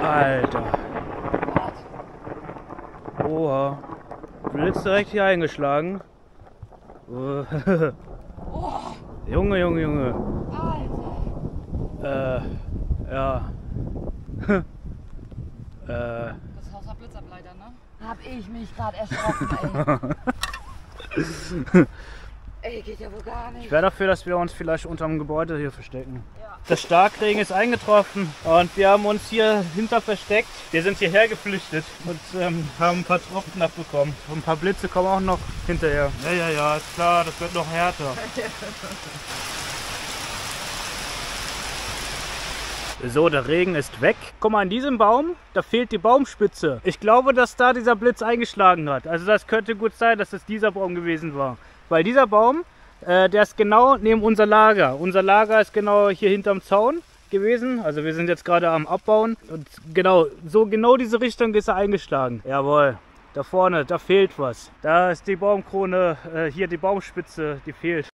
Alter. Oha. Blitz direkt hier eingeschlagen. Oh, Junge, Junge, Junge. Alter. Ja. Das Haus hat Blitzableiter, ne? Hab ich mich gerade erschrocken, ey. Ey, geht ja wohl gar nicht. Ich wäre dafür, dass wir uns vielleicht unterm Gebäude hier verstecken. Ja. Der Starkregen ist eingetroffen und wir haben uns hier hinter versteckt. Wir sind hierher geflüchtet und haben ein paar Tropfen abbekommen. Und ein paar Blitze kommen auch noch hinterher. Ja, ist klar, das wird noch härter. So, der Regen ist weg. Guck mal, an diesem Baum, da fehlt die Baumspitze. Ich glaube, dass da dieser Blitz eingeschlagen hat. Also das könnte gut sein, dass es dieser Baum gewesen war. Weil dieser Baum, der ist genau neben unser Lager. Unser Lager ist genau hier hinterm Zaun gewesen. Also wir sind jetzt gerade am Abbauen. Und genau diese Richtung ist er eingeschlagen. Jawohl, da vorne, da fehlt was. Da ist die Baumkrone, hier die Baumspitze, die fehlt.